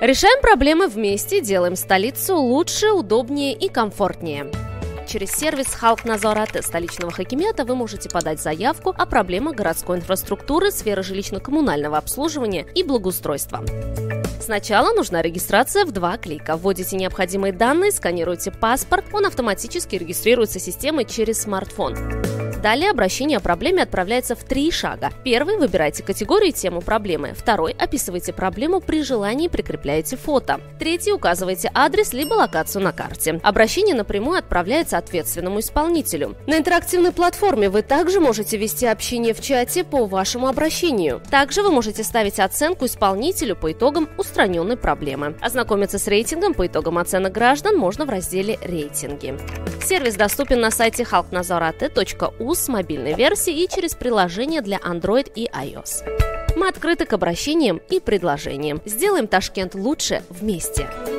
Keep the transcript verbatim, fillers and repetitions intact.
Решаем проблемы вместе, делаем столицу лучше, удобнее и комфортнее. Через сервис Халкназор.ат столичного хакимията вы можете подать заявку о проблемах городской инфраструктуры, сферы жилищно-коммунального обслуживания и благоустройства. Сначала нужна регистрация в два клика. Вводите необходимые данные, сканируете паспорт, он автоматически регистрируется системой через смартфон. Далее обращение о проблеме отправляется в три шага. Первый – выбирайте категорию и тему проблемы. Второй – описывайте проблему, при желании прикрепляете фото. Третий – указывайте адрес либо локацию на карте. Обращение напрямую отправляется ответственному исполнителю. На интерактивной платформе вы также можете вести общение в чате по вашему обращению. Также вы можете ставить оценку исполнителю по итогам устраненной проблемы. Ознакомиться с рейтингом по итогам оценок граждан можно в разделе «Рейтинги». Сервис доступен на сайте халкназор.ат точка у с мобильной версией и через приложение для Android и iOS. Мы открыты к обращениям и предложениям. Сделаем Ташкент лучше вместе!